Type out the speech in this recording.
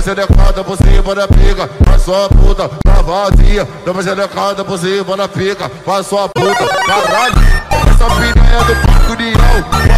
uma xerecada por cima da pica, faz sua puta, tá vazia. Dá uma xerecada por cima da pica, faz sua puta, caralho. Essa piranha do Parque União,